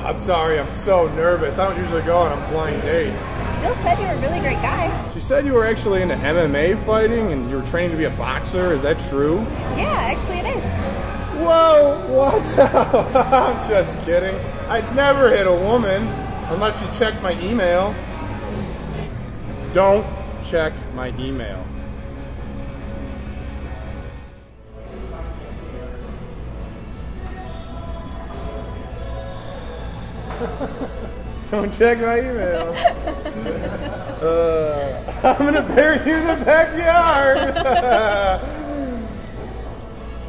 I'm sorry, I'm so nervous. I don't usually go on blind dates. Jill said you were a really great guy. She said you were actually into MMA fighting and you were training to be a boxer. Is that true? Yeah, actually it is. Whoa, watch out. I'm just kidding. I'd never hit a woman unless you checked my email. Don't check my email. Don't check my email. I'm gonna bury you in the backyard.